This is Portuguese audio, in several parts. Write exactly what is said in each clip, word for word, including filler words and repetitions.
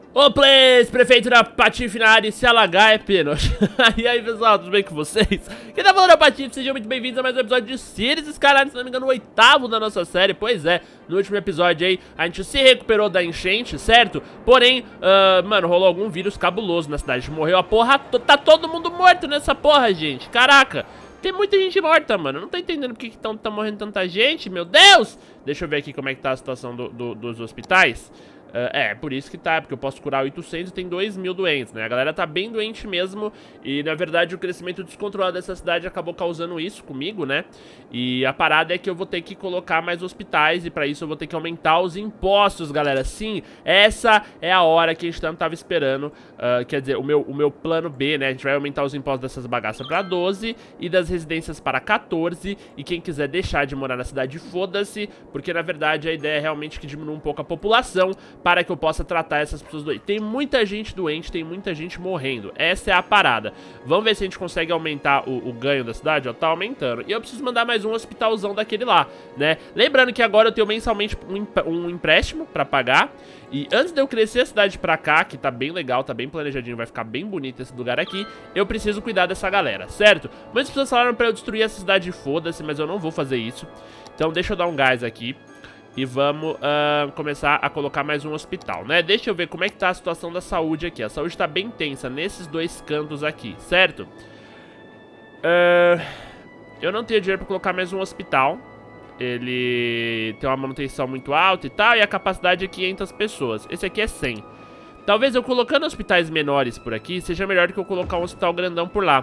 Ô, Plays, prefeito da Patife na área, e se alagar é pênalti. E aí, pessoal, tudo bem com vocês? Quem tá falando é o Patife, sejam muito bem-vindos a mais um episódio de Cities Skylines, se não me engano, o oitavo da nossa série. Pois é, no último episódio aí, a gente se recuperou da enchente, certo? Porém, uh, mano, rolou algum vírus cabuloso na cidade, morreu a porra, tá todo mundo morto nessa porra, gente. Caraca, tem muita gente morta, mano. Não tô entendendo porque que tão, tá morrendo tanta gente, meu Deus. Deixa eu ver aqui como é que tá a situação do, do, dos hospitais. Uh, é, por isso que tá, porque eu posso curar oitocentos e tem dois mil doentes, né? A galera tá bem doente mesmo e, na verdade, o crescimento descontrolado dessa cidade acabou causando isso comigo, né? E a parada é que eu vou ter que colocar mais hospitais e pra isso eu vou ter que aumentar os impostos, galera. Sim, essa é a hora que a gente tanto tava esperando, uh, quer dizer, o meu, o meu plano B, né? A gente vai aumentar os impostos dessas bagaças pra doze e das residências para quatorze e quem quiser deixar de morar na cidade, foda-se, porque, na verdade, a ideia é realmente que diminua um pouco a população para que eu possa tratar essas pessoas doentes. Tem muita gente doente, tem muita gente morrendo. Essa é a parada. Vamos ver se a gente consegue aumentar o, o ganho da cidade, ó. Tá aumentando. E eu preciso mandar mais um hospitalzão daquele lá, né? Lembrando que agora eu tenho mensalmente um, um empréstimo pra pagar. E antes de eu crescer a cidade pra cá, que tá bem legal, tá bem planejadinho, vai ficar bem bonito esse lugar aqui, eu preciso cuidar dessa galera, certo? Muitas pessoas falaram pra eu destruir essa cidade, foda-se, mas eu não vou fazer isso. Então deixa eu dar um gás aqui. E vamos uh, começar a colocar mais um hospital, né? Deixa eu ver como é que tá a situação da saúde aqui. A saúde tá bem tensa nesses dois cantos aqui, certo? Uh, eu não tenho dinheiro pra colocar mais um hospital. Ele tem uma manutenção muito alta e tal. E a capacidade é quinhentas pessoas. Esse aqui é cem. Talvez eu colocando hospitais menores por aqui seja melhor do que eu colocar um hospital grandão por lá.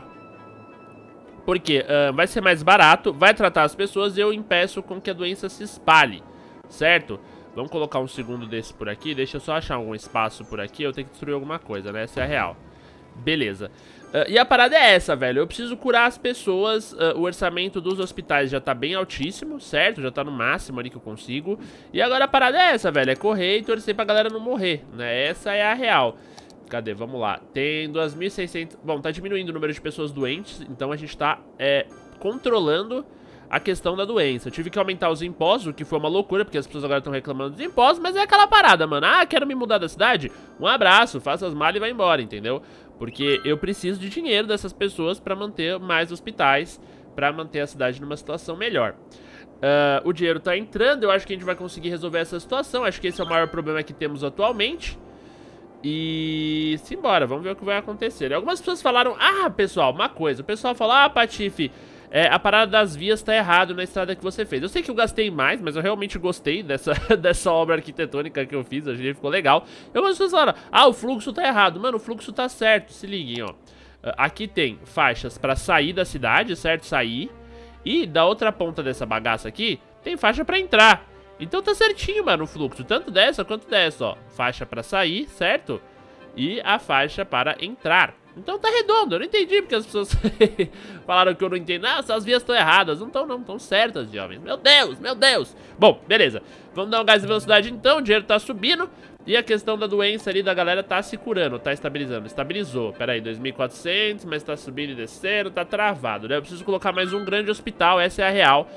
Porque uh, vai ser mais barato, vai tratar as pessoas e eu impeço com que a doença se espalhe. Certo? Vamos colocar um segundo desse por aqui. Deixa eu só achar algum espaço por aqui. Eu tenho que destruir alguma coisa, né? Essa é a real. Beleza. Uh, e a parada é essa, velho. Eu preciso curar as pessoas. Uh, o orçamento dos hospitais já tá bem altíssimo, certo? Já tá no máximo ali que eu consigo. E agora a parada é essa, velho. É correr e torcer pra galera não morrer, né? Essa é a real. Cadê? Vamos lá. Tem duas mil e seiscentas... Bom, tá diminuindo o número de pessoas doentes. Então a gente tá é, controlando a questão da doença. Eu tive que aumentar os impostos, o que foi uma loucura, porque as pessoas agora estão reclamando dos impostos, mas é aquela parada, mano. Ah, quero me mudar da cidade? Um abraço, faça as malas e vai embora, entendeu? Porque eu preciso de dinheiro dessas pessoas pra manter mais hospitais, pra manter a cidade numa situação melhor. Uh, o dinheiro tá entrando, eu acho que a gente vai conseguir resolver essa situação. Acho que esse é o maior problema que temos atualmente. E simbora, vamos ver o que vai acontecer. E algumas pessoas falaram, ah, pessoal, uma coisa. O pessoal falou, ah, Patife, É, a parada das vias tá errado na estrada que você fez. Eu sei que eu gastei mais, mas eu realmente gostei dessa, dessa obra arquitetônica que eu fiz. Achei que ficou legal. Eu vou falar, ah, o fluxo tá errado. Mano, o fluxo tá certo, se liguem, ó. Aqui tem faixas pra sair da cidade, certo? Sair. E da outra ponta dessa bagaça aqui, tem faixa pra entrar. Então tá certinho, mano, o fluxo. Tanto dessa quanto dessa, ó. Faixa pra sair, certo? E a faixa para entrar. Então tá redondo, eu não entendi porque as pessoas falaram que eu não entendi. Ah, essas vias estão erradas. Não estão não, estão certas, jovens. Meu Deus, meu Deus. Bom, beleza. Vamos dar um gás de velocidade então, o dinheiro tá subindo. E a questão da doença ali da galera tá se curando, tá estabilizando. Estabilizou, pera aí, dois mil e quatrocentos, mas tá subindo e descendo, tá travado, né? Eu preciso colocar mais um grande hospital, essa é a real.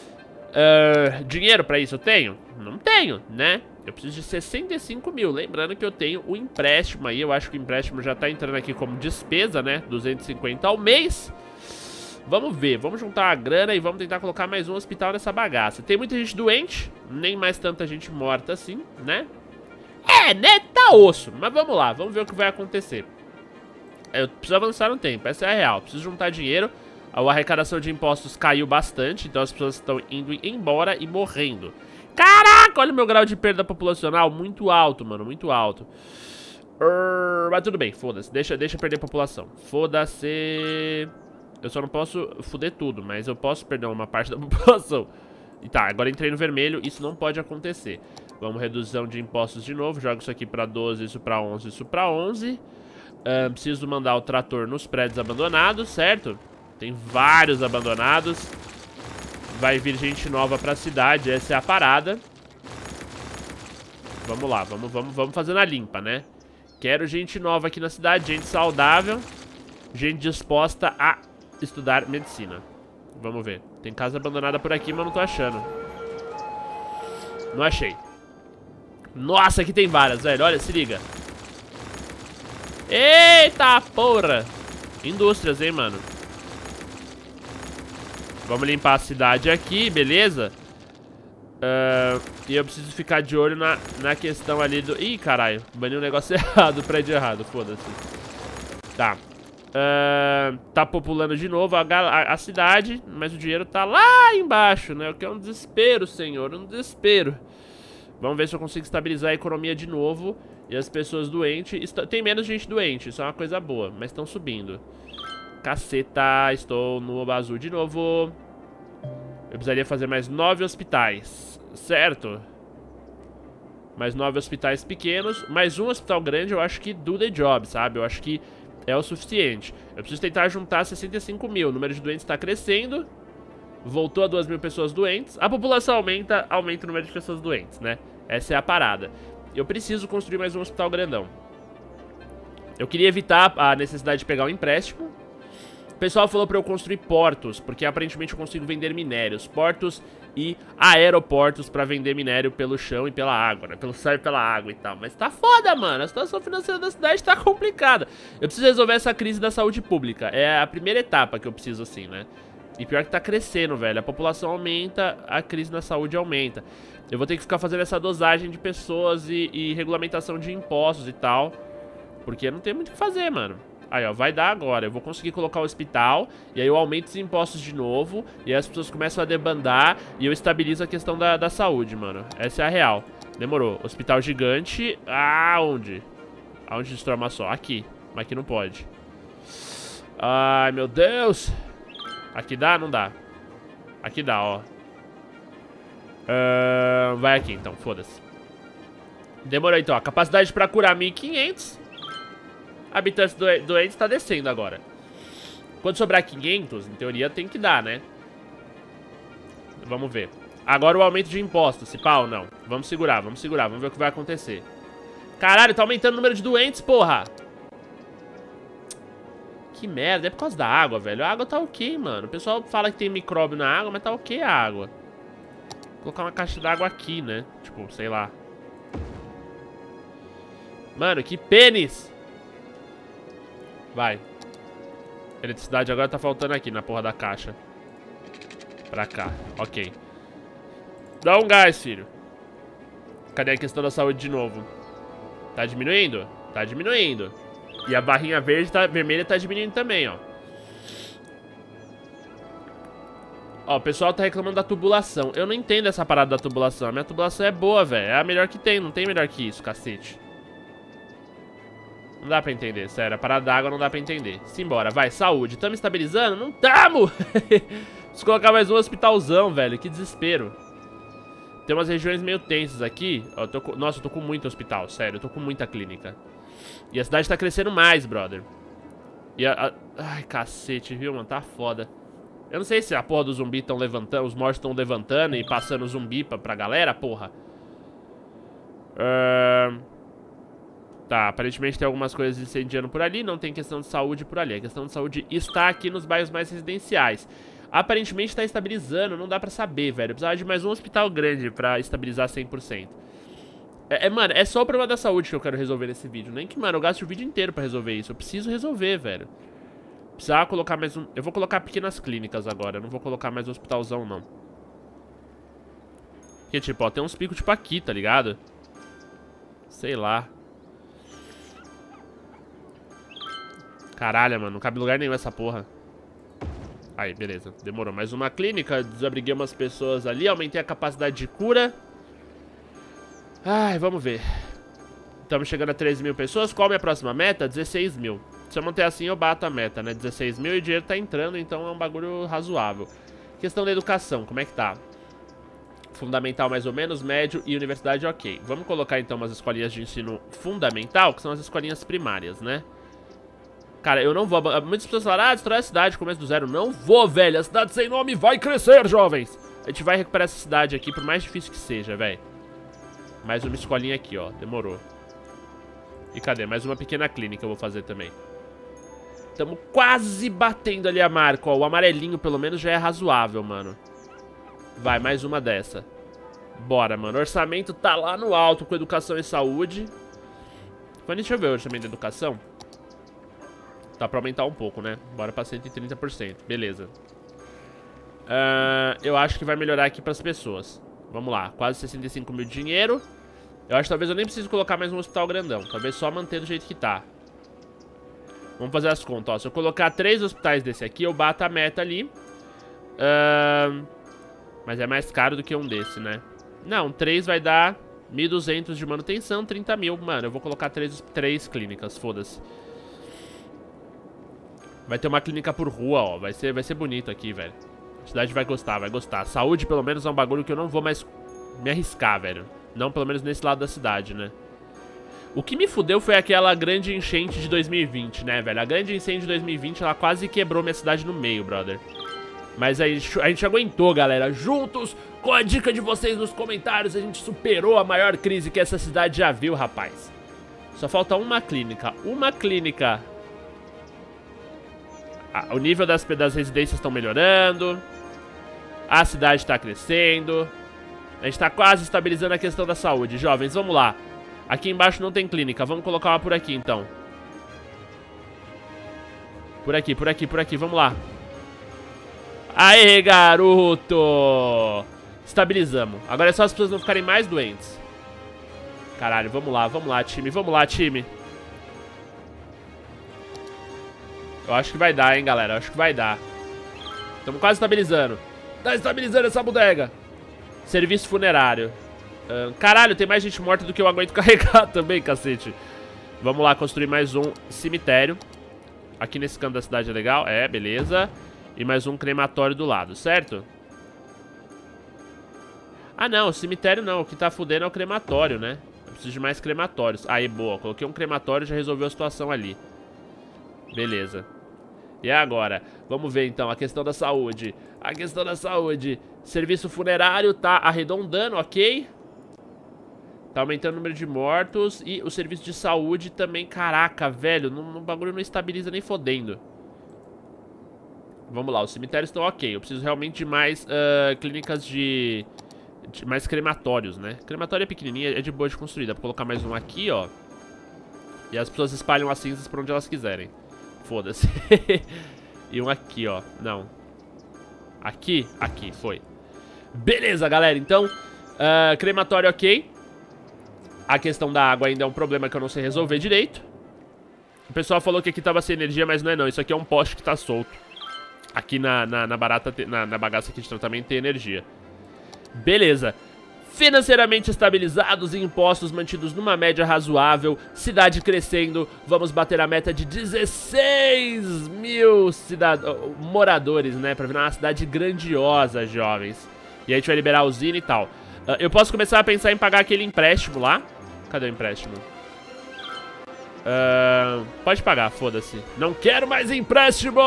Uh, dinheiro pra isso eu tenho? Não tenho, né? Eu preciso de sessenta e cinco mil, lembrando que eu tenho o empréstimo aí, eu acho que o empréstimo já tá entrando aqui como despesa, né, duzentos e cinquenta ao mês. Vamos ver, vamos juntar a grana e vamos tentar colocar mais um hospital nessa bagaça. Tem muita gente doente, nem mais tanta gente morta assim, né? É, né, tá osso, mas vamos lá, vamos ver o que vai acontecer. Eu preciso avançar no tempo, essa é a real, preciso juntar dinheiro. A arrecadação de impostos caiu bastante, então as pessoas estão indo embora e morrendo. Caraca, olha o meu grau de perda populacional, muito alto, mano, muito alto. Urr, mas tudo bem, foda-se, deixa, deixa perder a população. Foda-se. Eu só não posso foder tudo, mas eu posso perder uma parte da população. E tá, agora entrei no vermelho, isso não pode acontecer. Vamos, redução de impostos de novo, jogo isso aqui pra doze, isso pra onze, isso pra onze. uh, Preciso mandar o trator nos prédios abandonados, certo? Tem vários abandonados. Vai vir gente nova pra cidade, essa é a parada. Vamos lá, vamos, vamos, vamos fazendo a limpa, né? Quero gente nova aqui na cidade, gente saudável. Gente disposta a estudar medicina. Vamos ver, tem casa abandonada por aqui, mas não tô achando. Não achei. Nossa, aqui tem várias, velho, olha, se liga. Eita porra! Indústrias, hein, mano. Vamos limpar a cidade aqui, beleza? Uh, e eu preciso ficar de olho na, na questão ali do... Ih, caralho, bani um negócio errado, prédio errado, foda-se. Tá. Uh, tá populando de novo a, a, a cidade, mas o dinheiro tá lá embaixo, né? O que é um desespero, senhor, um desespero. Vamos ver se eu consigo estabilizar a economia de novo. E as pessoas doentes... Tem menos gente doente, isso é uma coisa boa, mas estão subindo. Caceta, estou no oba azul de novo. Eu precisaria fazer mais nove hospitais, certo? Mais nove hospitais pequenos. Mais um hospital grande, eu acho que do the job, sabe? Eu acho que é o suficiente. Eu preciso tentar juntar sessenta e cinco mil. O número de doentes está crescendo. Voltou a duas mil pessoas doentes. A população aumenta, aumenta o número de pessoas doentes, né? Essa é a parada. Eu preciso construir mais um hospital grandão. Eu queria evitar a necessidade de pegar um empréstimo. O pessoal falou pra eu construir portos, porque aparentemente eu consigo vender minérios. Portos e aeroportos pra vender minério pelo chão e pela água, né? Pelo céu e pela água e tal. Mas tá foda, mano. A situação financeira da cidade tá complicada. Eu preciso resolver essa crise da saúde pública. É a primeira etapa que eu preciso, assim, né? E pior que tá crescendo, velho. A população aumenta, a crise na saúde aumenta. Eu vou ter que ficar fazendo essa dosagem de pessoas e, e regulamentação de impostos e tal. Porque não tem muito o que fazer, mano. Aí, ó, vai dar agora. Eu vou conseguir colocar o hospital. E aí eu aumento os impostos de novo. E aí as pessoas começam a debandar. E eu estabilizo a questão da, da saúde, mano. Essa é a real. Demorou. Hospital gigante. Aonde? Aonde destrói uma só? Aqui. Mas aqui não pode. Ai, meu Deus. Aqui dá? Não dá. Aqui dá, ó. Uh, vai aqui, então. Foda-se. Demorou, então. A capacidade pra curar mil e quinhentos. Habitantes do doentes tá descendo agora. Quando sobrar quinhentos, em teoria tem que dar, né? Vamos ver. Agora o aumento de impostos, se pá ou não. Vamos segurar, vamos segurar, vamos ver o que vai acontecer. Caralho, tá aumentando o número de doentes, porra. Que merda, é por causa da água, velho. A água tá ok, mano. O pessoal fala que tem micróbio na água, mas tá ok a água. Vou colocar uma caixa d'água aqui, né? Tipo, sei lá. Mano, que pênis! Vai. Eletricidade agora tá faltando aqui na porra da caixa. Pra cá, ok. Dá um gás, filho. Cadê a questão da saúde de novo? Tá diminuindo? Tá diminuindo. E a barrinha verde tá, vermelha tá diminuindo também, ó. Ó, o pessoal tá reclamando da tubulação. Eu não entendo essa parada da tubulação. A minha tubulação é boa, velho. É a melhor que tem, não tem melhor que isso, cacete. Não dá pra entender, sério. A parada da água não dá pra entender. Simbora, vai, saúde. Tamo estabilizando? Não tamo! Preciso colocar mais um hospitalzão, velho. Que desespero. Tem umas regiões meio tensas aqui. Ó, eu tô com... Nossa, eu tô com muito hospital, sério. Eu tô com muita clínica. E a cidade tá crescendo mais, brother. E a... a... Ai, cacete, viu, mano? Tá foda. Eu não sei se a porra do zumbi tão levantando... Os mortos tão levantando e passando zumbi pra, pra galera, porra. Uh... Tá, aparentemente tem algumas coisas incendiando por ali. Não tem questão de saúde por ali. A questão de saúde está aqui nos bairros mais residenciais. Aparentemente tá estabilizando, não dá pra saber, velho. Eu precisava de mais um hospital grande pra estabilizar cem por cento. É, é, mano, é só o problema da saúde que eu quero resolver nesse vídeo. Nem que, mano, eu gaste o vídeo inteiro pra resolver isso. Eu preciso resolver, velho. Precisava colocar mais um... Eu vou colocar pequenas clínicas agora. Eu não vou colocar mais um hospitalzão, não. Porque, tipo, ó, tem uns picos tipo aqui, tá ligado? Sei lá. Caralho, mano, não cabe lugar nenhum essa porra. Aí, beleza, demorou. Mais uma clínica, desabriguei umas pessoas ali. Aumentei a capacidade de cura. Ai, vamos ver. Estamos chegando a treze mil pessoas. Qual é a minha próxima meta? dezesseis mil. Se eu manter assim, eu bato a meta, né? dezesseis mil e o dinheiro tá entrando, então é um bagulho razoável. Questão da educação, como é que tá? Fundamental mais ou menos, médio e universidade ok. Vamos colocar então umas escolinhas de ensino fundamental, que são as escolinhas primárias, né? Cara, eu não vou... Muitas pessoas falaram, ah, destrói a cidade, começo do zero. Não vou, velho. A cidade sem nome vai crescer, jovens. A gente vai recuperar essa cidade aqui, por mais difícil que seja, velho. Mais uma escolinha aqui, ó. Demorou. E cadê? Mais uma pequena clínica eu vou fazer também. Estamos quase batendo ali a marca, ó. O amarelinho, pelo menos, já é razoável, mano. Vai, mais uma dessa. Bora, mano. O orçamento tá lá no alto com educação e saúde. Mas deixa eu ver o orçamento de educação. Tá pra aumentar um pouco, né? Bora pra cento e trinta por cento. Beleza. Uh, eu acho que vai melhorar aqui pras pessoas. Vamos lá. Quase sessenta e cinco mil de dinheiro. Eu acho que talvez eu nem precise colocar mais um hospital grandão. Talvez só manter do jeito que tá. Vamos fazer as contas, ó. Se eu colocar três hospitais desse aqui, eu bato a meta ali. Uh, mas é mais caro do que um desse, né? Não, três vai dar mil e duzentos de manutenção, trinta mil. Mano, eu vou colocar três, três clínicas, foda-se. Vai ter uma clínica por rua, ó. Vai ser, vai ser bonito aqui, velho. A cidade vai gostar, vai gostar. Saúde, pelo menos, é um bagulho que eu não vou mais me arriscar, velho. Não, pelo menos nesse lado da cidade, né? O que me fudeu foi aquela grande enchente de dois mil e vinte, né, velho? A grande enchente de dois mil e vinte, ela quase quebrou minha cidade no meio, brother. Mas aí a gente aguentou, galera. Juntos, com a dica de vocês nos comentários, a gente superou a maior crise que essa cidade já viu, rapaz. Só falta uma clínica. Uma clínica. Ah, o nível das, das residências estão melhorando. A cidade está crescendo. A gente tá quase estabilizando a questão da saúde. Jovens, vamos lá. Aqui embaixo não tem clínica. Vamos colocar uma por aqui, então. Por aqui, por aqui, por aqui. Vamos lá. Aê, garoto! Estabilizamos. Agora é só as pessoas não ficarem mais doentes. Caralho, vamos lá, vamos lá, time. Vamos lá, time. Eu acho que vai dar, hein, galera. Eu acho que vai dar. Estamos quase estabilizando. Tá estabilizando essa bodega. Serviço funerário. Uh, caralho, tem mais gente morta do que eu aguento carregar também, cacete. Vamos lá, construir mais um cemitério. Aqui nesse canto da cidade é legal. É, beleza. E mais um crematório do lado, certo? Ah, não, o cemitério não. O que tá fudendo é o crematório, né? Eu preciso de mais crematórios. Aí, boa. Coloquei um crematório e já resolveu a situação ali. Beleza. E agora? Vamos ver, então, a questão da saúde. A questão da saúde. Serviço funerário tá arredondando, ok? Tá aumentando o número de mortos. E o serviço de saúde também. Caraca, velho. O bagulho não estabiliza nem fodendo. Vamos lá, os cemitérios estão ok. Eu preciso realmente de mais uh, clínicas de, de... mais crematórios, né? Crematório é pequenininha, é de boa de construir. Dá pra colocar mais um aqui, ó. E as pessoas espalham as cinzas pra onde elas quiserem. Foda-se. E um aqui, ó. Não. Aqui? Aqui, foi. Beleza, galera. Então, uh, crematório ok. A questão da água ainda é um problema que eu não sei resolver direito. O pessoal falou que aqui tava sem energia, mas não é não. Isso aqui é um poste que tá solto. Aqui na, na, na barata, na, na bagaça aqui de tratamento tem energia. Beleza. Financeiramente estabilizados e impostos mantidos numa média razoável. Cidade crescendo. Vamos bater a meta de dezesseis mil cidad... moradores, né? Pra virar uma cidade grandiosa, jovens. E aí a gente vai liberar a usina e tal. Uh, eu posso começar a pensar em pagar aquele empréstimo lá. Cadê o empréstimo? Uh, pode pagar, foda-se. Não quero mais empréstimo!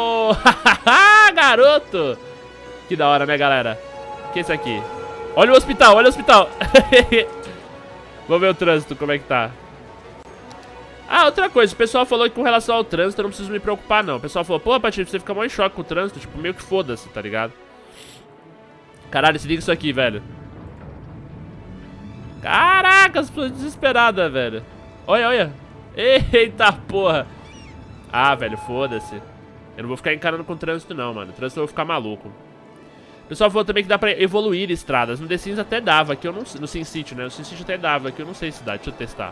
Garoto! Que da hora, né, galera? O que é isso aqui? Olha o hospital, olha o hospital. Vamos ver o trânsito, como é que tá. Ah, outra coisa, o pessoal falou que com relação ao trânsito eu não preciso me preocupar, não. O pessoal falou, pô, Patife, você fica mó em choque com o trânsito. Tipo, meio que foda-se, tá ligado? Caralho, se liga isso aqui, velho. Caraca, as pessoas desesperadas, velho. Olha, olha. Eita porra. Ah, velho, foda-se. Eu não vou ficar encarando com o trânsito não, mano. O trânsito eu vou ficar maluco. O pessoal falou também que dá pra evoluir estradas. No The Sims até dava, que eu não sei. No SimCity, né? No SimCity até dava, que eu não sei se dá. Deixa eu testar.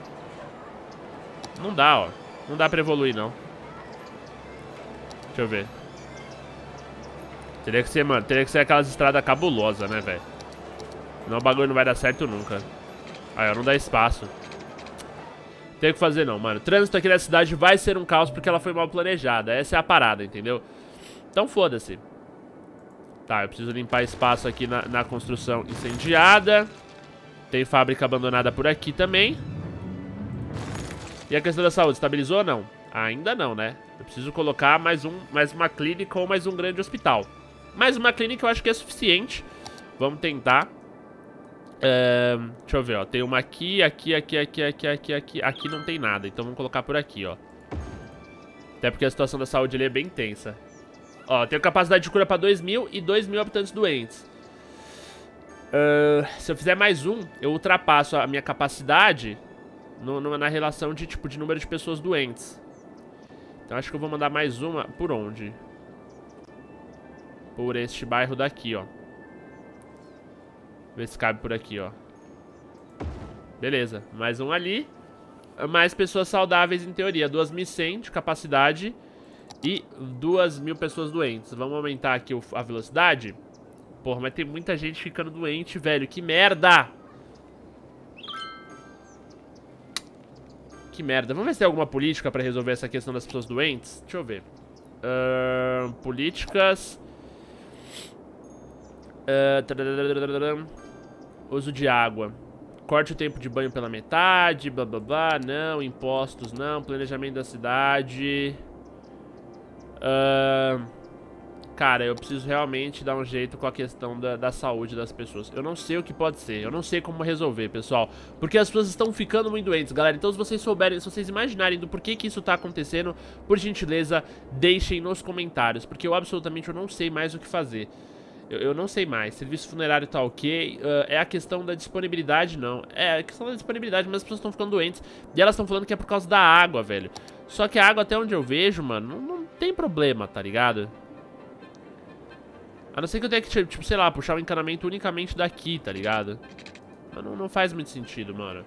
Não dá, ó. Não dá pra evoluir, não. Deixa eu ver. Teria que ser, mano. Teria que ser aquelas estradas cabulosas, né, velho? Não, o bagulho não vai dar certo nunca. Aí, ó, não dá espaço. Tem o que fazer não, mano. O trânsito aqui na cidade vai ser um caos porque ela foi mal planejada. Essa é a parada, entendeu? Então foda-se. Tá, eu preciso limpar espaço aqui na, na construção incendiada. Tem fábrica abandonada por aqui também. E a questão da saúde, estabilizou ou não? Ainda não, né? Eu preciso colocar mais, um, mais uma clínica ou mais um grande hospital. Mais uma clínica eu acho que é suficiente. Vamos tentar. É, deixa eu ver, ó. Tem uma aqui, aqui, aqui, aqui, aqui, aqui, aqui. Aqui não tem nada, então vamos colocar por aqui, ó. Até porque a situação da saúde ali é bem tensa. Ó, tenho capacidade de cura pra dois mil e dois mil habitantes doentes. Uh, se eu fizer mais um, eu ultrapasso a minha capacidade no, no, na relação de, tipo, de número de pessoas doentes. Então acho que eu vou mandar mais uma. Por onde? Por este bairro daqui, ó. Ver se cabe por aqui, ó. Beleza, mais um ali. Mais pessoas saudáveis em teoria. duas mil e cem de capacidade e duas mil pessoas doentes. Vamos aumentar aqui a velocidade. Porra, mas tem muita gente ficando doente, velho. Que merda! Que merda. Vamos ver se tem alguma política pra resolver essa questão das pessoas doentes. Deixa eu ver. Uh, políticas. Uh, uso de água. Corte o tempo de banho pela metade. Blá blá blá. Não. Impostos não. Planejamento da cidade. Uh, cara, eu preciso realmente dar um jeito com a questão da, da saúde das pessoas. Eu não sei o que pode ser. Eu não sei como resolver, pessoal. Porque as pessoas estão ficando muito doentes, galera. Então se vocês souberem, se vocês imaginarem do porquê que isso tá acontecendo, por gentileza, deixem nos comentários. Porque eu absolutamente eu não sei mais o que fazer. Eu, eu não sei mais. Serviço funerário tá ok. Uh, é a questão da disponibilidade, não. É a questão da disponibilidade, mas as pessoas estão ficando doentes. E elas estão falando que é por causa da água, velho. Só que a água, até onde eu vejo, mano, não, não tem problema, tá ligado? A não ser que eu tenha que, tipo, sei lá, puxar o encanamento unicamente daqui, tá ligado? Mas não, não faz muito sentido, mano.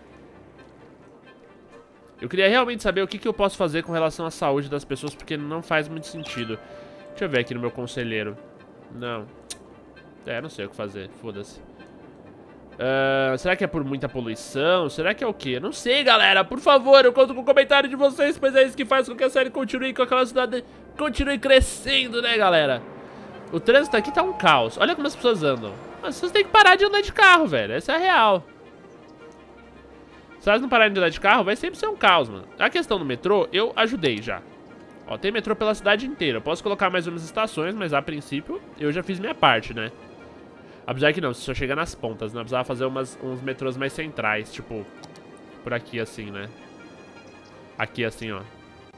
Eu queria realmente saber o que, que eu posso fazer com relação à saúde das pessoas, porque não faz muito sentido. Deixa eu ver aqui no meu conselheiro. Não. É, não sei o que fazer, foda-se. Uh, será que é por muita poluição? Será que é o quê? Não sei, galera. Por favor, eu conto com o comentário de vocês, pois é isso que faz com que a série continue, com aquela cidade continue crescendo, né, galera? O trânsito aqui tá um caos. Olha como as pessoas andam. As pessoas têm que parar de andar de carro, velho. Essa é a real. Se elas não pararem de andar de carro, vai sempre ser um caos, mano. A questão do metrô, eu ajudei já. Ó, tem metrô pela cidade inteira. Eu posso colocar mais umas estações, mas a princípio eu já fiz minha parte, né? Apesar que não, se só chega nas pontas, né? Eu precisava fazer umas, uns metrôs mais centrais, tipo, por aqui assim, né? Aqui assim, ó.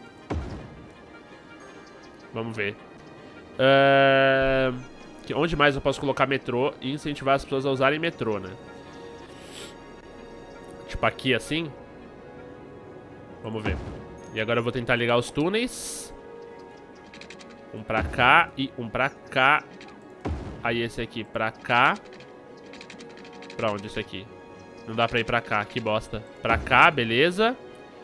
Vamos ver. Uh, onde mais eu posso colocar metrô e incentivar as pessoas a usarem metrô, né? Tipo aqui assim. Vamos ver. E agora eu vou tentar ligar os túneis. Um pra cá e um pra cá. Aí esse aqui pra cá. Pra onde esse aqui? Não dá pra ir pra cá, que bosta. Pra cá, beleza.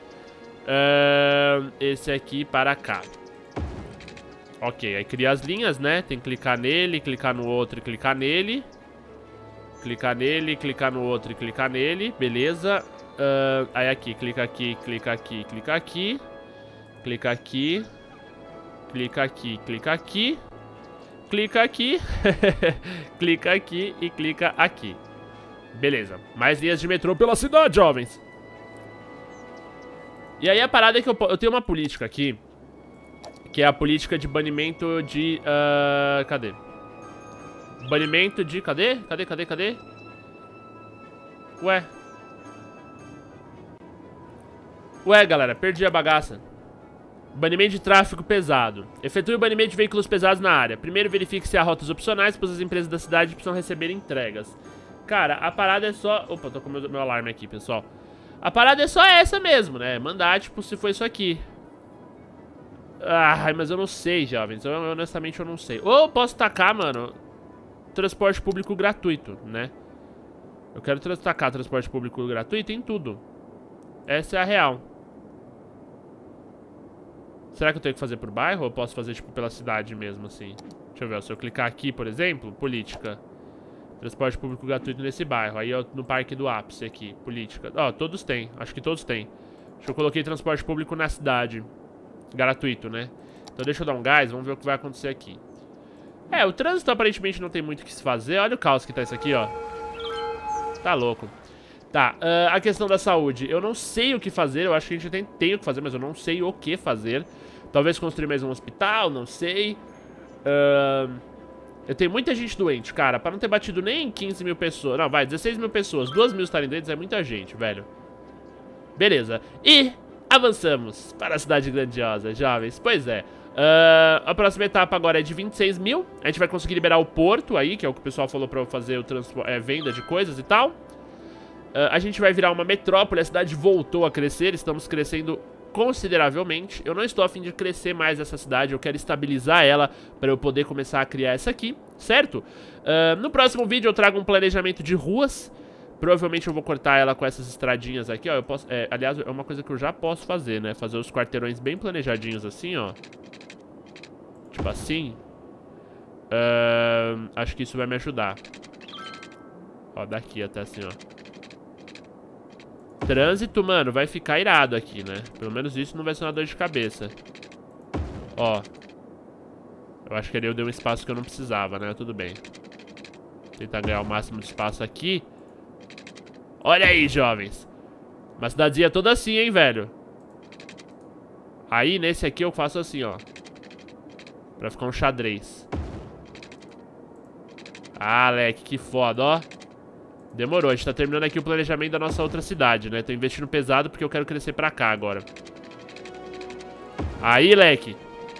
uh, Esse aqui para cá. Ok, aí cria as linhas, né? Tem que clicar nele, clicar no outro e clicar nele. Clicar nele, clicar no outro e clicar nele. Beleza. uh, Aí aqui, clica aqui, clica aqui, clica aqui. Clica aqui. Clica aqui, clica aqui. Clica aqui. Clica aqui e clica aqui. Beleza, mais linhas de metrô pela cidade, jovens. E aí a parada é que eu, eu tenho uma política aqui, que é a política de banimento de... Uh, cadê? Banimento de... Cadê? Cadê, cadê, cadê? Ué. Ué, galera, perdi a bagaça. Banimento de tráfego pesado. Efetue o banimento de veículos pesados na área. Primeiro verifique se há rotas opcionais, pois as empresas da cidade precisam receber entregas. Cara, a parada é só... Opa, tô com o meu, meu alarme aqui, pessoal. A parada é só essa mesmo, né? Mandar, tipo, se for isso aqui. Ai, mas eu não sei, jovens. Eu, honestamente, eu não sei. Ou posso tacar, mano, transporte público gratuito, né? Eu quero tacar transporte público gratuito em tudo. Essa é a real. Será que eu tenho que fazer por bairro ou eu posso fazer, tipo, pela cidade mesmo, assim? Deixa eu ver, se eu clicar aqui, por exemplo, política. Transporte público gratuito nesse bairro. Aí eu, no Parque do Ápice aqui, política. Ó, todos têm, acho que todos têm. Acho que eu coloquei transporte público na cidade. Gratuito, né? Então deixa eu dar um gás, vamos ver o que vai acontecer aqui. É, o trânsito aparentemente não tem muito o que se fazer. Olha o caos que tá isso aqui, ó. Tá louco. Tá, uh, a questão da saúde. Eu não sei o que fazer, eu acho que a gente tem, tem o que fazer, mas eu não sei o que fazer. Talvez construir mais um hospital, não sei. Uh, eu tenho muita gente doente, cara. Pra não ter batido nem quinze mil pessoas. Não, vai, dezesseis mil pessoas. duas mil estarem doentes é muita gente, velho. Beleza. E avançamos para a cidade grandiosa, jovens. Pois é. Uh, a próxima etapa agora é de vinte e seis mil. A gente vai conseguir liberar o porto aí, que é o que o pessoal falou pra eu fazer o é, venda de coisas e tal. Uh, a gente vai virar uma metrópole, a cidade voltou a crescer, estamos crescendo consideravelmente. Eu não estou a fim de crescer mais essa cidade, eu quero estabilizar ela para eu poder começar a criar essa aqui, certo? Uh, no próximo vídeo eu trago um planejamento de ruas. Provavelmente eu vou cortar ela com essas estradinhas aqui, ó. Eu posso, é, aliás, é uma coisa que eu já posso fazer, né? Fazer os quarteirões bem planejadinhos assim, ó. Tipo assim. Uh, acho que isso vai me ajudar. Ó, daqui até assim, ó. Trânsito, mano, vai ficar irado aqui, né? Pelo menos isso não vai ser uma dor de cabeça. Ó. Eu acho que ali eu dei um espaço que eu não precisava, né? Tudo bem. Tentar ganhar o máximo de espaço aqui. Olha aí, jovens. Uma cidadezinha toda assim, hein, velho. Aí, nesse aqui eu faço assim, ó. Pra ficar um xadrez. Ah, leque, que foda, ó. Demorou, a gente tá terminando aqui o planejamento da nossa outra cidade, né? Tô investindo pesado porque eu quero crescer pra cá agora. Aí, leque.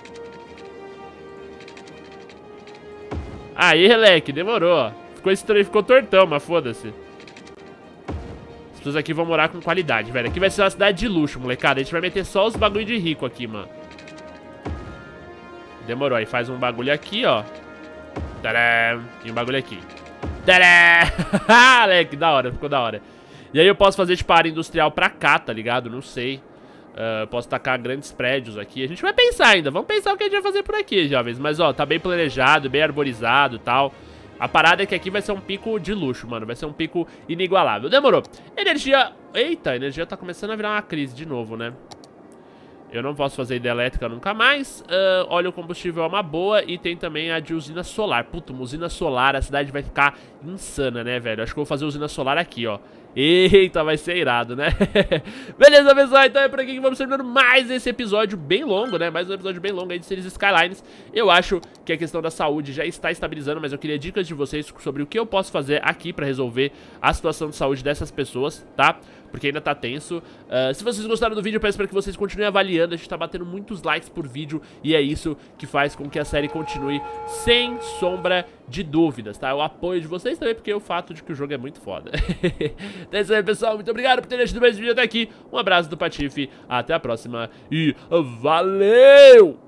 Aí, leque, demorou, ó. Ficou estranho, ficou tortão, mas foda-se. As pessoas aqui vão morar com qualidade, velho. Aqui vai ser uma cidade de luxo, molecada. A gente vai meter só os bagulho de rico aqui, mano. Demorou, aí faz um bagulho aqui, ó. Tadã! E um bagulho aqui. Tadã! Moleque, da hora, ficou da hora. E aí eu posso fazer, tipo, área industrial pra cá, tá ligado? Não sei. Uh, posso tacar grandes prédios aqui. A gente vai pensar ainda. Vamos pensar o que a gente vai fazer por aqui, jovens. Mas, ó, tá bem planejado, bem arborizado e tal. A parada é que aqui vai ser um pico de luxo, mano. Vai ser um pico inigualável. Demorou. Energia... Eita, a energia tá começando a virar uma crise de novo, né? Eu não posso fazer hidrelétrica nunca mais. uh, Óleo combustível é uma boa. E tem também a de usina solar. Puta, uma usina solar, a cidade vai ficar insana, né, velho? Acho que eu vou fazer usina solar aqui, ó. Eita, vai ser irado, né? Beleza, pessoal, então é por aqui que vamos terminando mais esse episódio bem longo, né? Mais um episódio bem longo aí de Cities Skylines. Eu acho que a questão da saúde já está estabilizando, mas eu queria dicas de vocês sobre o que eu posso fazer aqui pra resolver a situação de saúde dessas pessoas, tá? Porque ainda tá tenso. uh, Se vocês gostaram do vídeo, eu peço pra que vocês continuem avaliando. A gente tá batendo muitos likes por vídeo e é isso que faz com que a série continue sem sombra de dúvidas, tá? O apoio de vocês também, porque o fato de que o jogo é muito foda. Então é isso aí, pessoal. Muito obrigado por terem assistido mais esse vídeo até aqui. Um abraço do Patife, até a próxima e valeu!